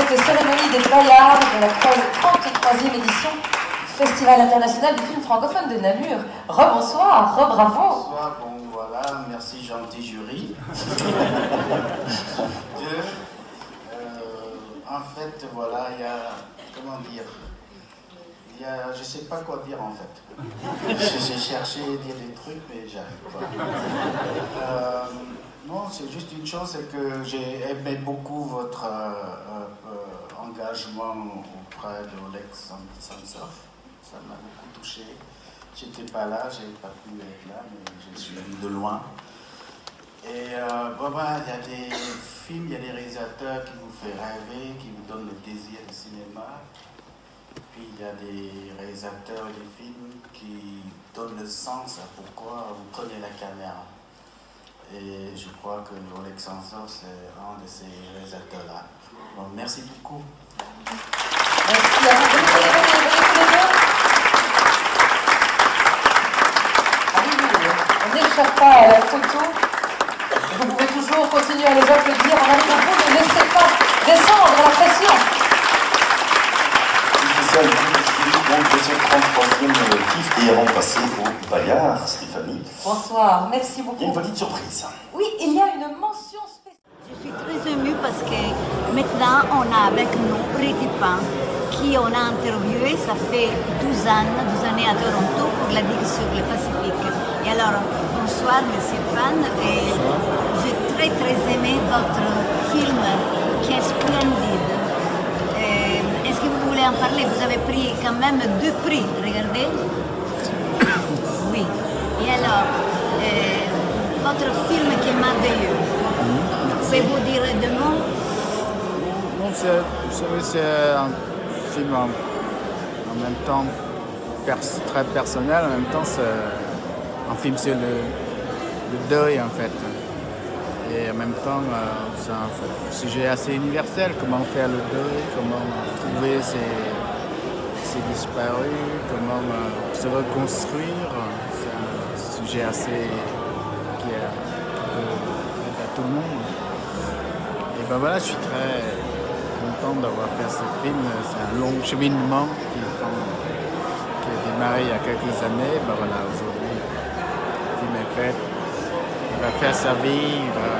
cette cérémonie des Bayards de la 33e édition du Festival international du film francophone de Namur. Rebonsoir, rebravo. Bonsoir, bon voilà, merci gentil jury. En fait, voilà, il y a, comment dire, je sais pas quoi dire en fait. J'ai cherché à dire des trucs, mais j'arrive pas. Non, c'est juste une chose, c'est que j'ai aimé beaucoup votre engagement auprès de Oleg Sentsov. Ça m'a beaucoup touché. J'étais pas là, j'ai pas pu être là, mais je suis venu de loin. Et voilà, il y a des films, il y a des réalisateurs qui vous font rêver, qui vous donnent le désir du cinéma. Puis il y a des réalisateurs et des films qui donnent le sens à pourquoi vous prenez la caméra. Et je crois que Oleg Sentsov, c'est un de ces réalisateurs-là. Bon, merci beaucoup. Merci à vous. On n'échappe pas à la photo. Vous pouvez toujours continuer à les applaudir. En arrivant au bout, ne laissez pas descendre la pression. Donc, deuxième 33e kiff et avant de passer au Bayard, Stéphanie. Bonsoir, merci beaucoup. Il y a une petite surprise. Oui, il y a une mention spéciale. Je suis très émue parce que maintenant on a avec nous Priti Pan, qui on a interviewé, ça fait 12 années à Toronto pour la Digue sur le Pacifique. Et alors, bonsoir Monsieur Pan, et j'ai très aimé votre film qui est splendide. Est-ce que vous voulez en parler? Vous avez pris quand même 2 prix, regardez. Oui. Et alors, votre film qui est merveilleux. Pouvez-vous dire 2 mots? Non, vous savez, c'est un film en même temps très personnel, en même temps c'est un film sur le deuil en fait. Et en même temps, c'est un sujet assez universel, comment faire le deuil, comment trouver ses disparus, comment se reconstruire. C'est un sujet assez qui est à tout le monde. Et ben voilà, je suis très content d'avoir fait ce film. C'est un long cheminement qui a démarré il y a quelques années. Ben voilà, aujourd'hui, le film est fait. Il va faire sa vie, il va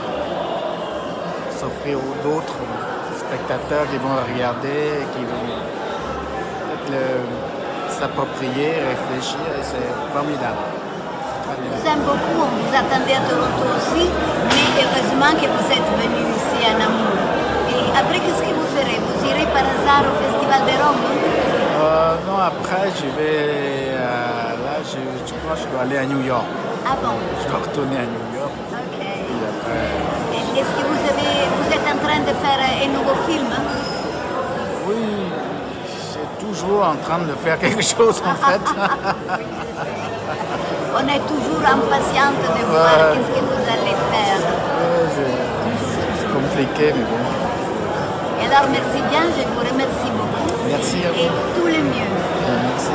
s'offrir aux d'autres spectateurs qui vont le regarder, qui vont peut-être s'approprier, réfléchir, et c'est formidable. Je vous aime beaucoup, on vous attendait à Toronto aussi, mais heureusement que vous êtes venu ici à Namur. Et après, qu'est-ce que vous ferez? Vous irez par hasard au Festival de Rome? Non, après, je vais... là, je crois que je dois aller à New York. Ah bon? Je dois retourner à New York. Ok. Et après... Est-ce que vous êtes en train de faire un nouveau film? Oui, c'est toujours en train de faire quelque chose en fait. On est toujours impatiente de voir qu'est-ce que vous allez faire. C'est compliqué, mais bon. Et alors, merci bien, je vous remercie beaucoup. Merci à vous. Et tout le mieux. Merci.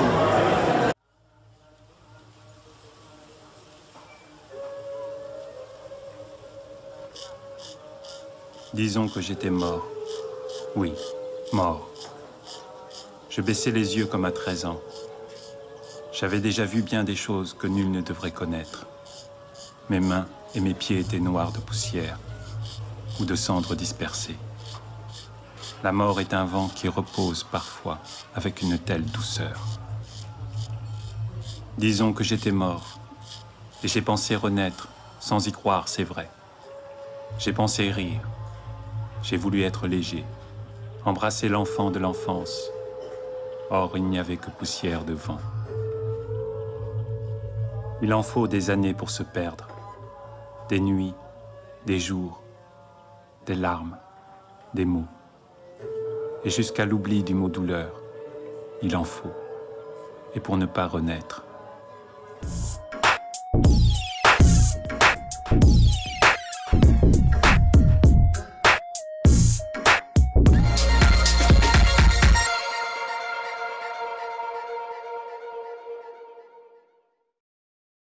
Disons que j'étais mort. Oui, mort. Je baissais les yeux comme à 13 ans. J'avais déjà vu bien des choses que nul ne devrait connaître. Mes mains et mes pieds étaient noirs de poussière ou de cendres dispersées. La mort est un vent qui repose parfois avec une telle douceur. Disons que j'étais mort et j'ai pensé renaître sans y croire, c'est vrai. J'ai pensé rire. J'ai voulu être léger, embrasser l'enfant de l'enfance. Or, il n'y avait que poussière de vent. Il en faut des années pour se perdre, des nuits, des jours, des larmes, des mots. Et jusqu'à l'oubli du mot douleur, il en faut. Et pour ne pas renaître.